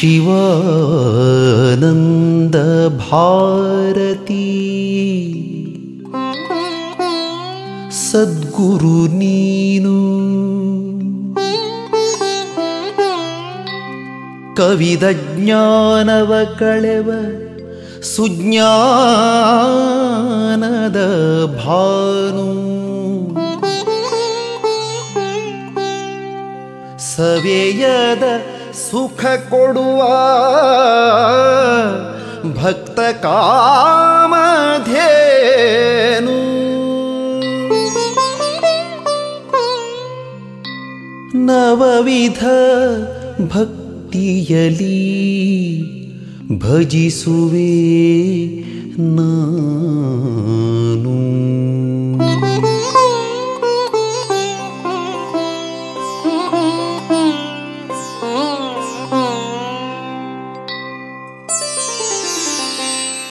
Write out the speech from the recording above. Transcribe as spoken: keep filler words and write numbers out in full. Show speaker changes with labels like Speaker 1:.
Speaker 1: ಶಿವಾನಂದ ಭಾರತಿ ಸದ್ಗುರು ನೀನು, ಕವಿದ ಜ್ಞಾನವ ಕಳೆವ ಸುಜ್ಞಾನದ ಭಾನು, ಸವೆಯದ ಸುಖ ಕೊಡುವ ಭಕ್ತ ಕಾಮಧೇನು, ನವವಿಧ ಭಕ್ತಿಯಲಿ ಭಜಿಸುವೆ ನಾನು.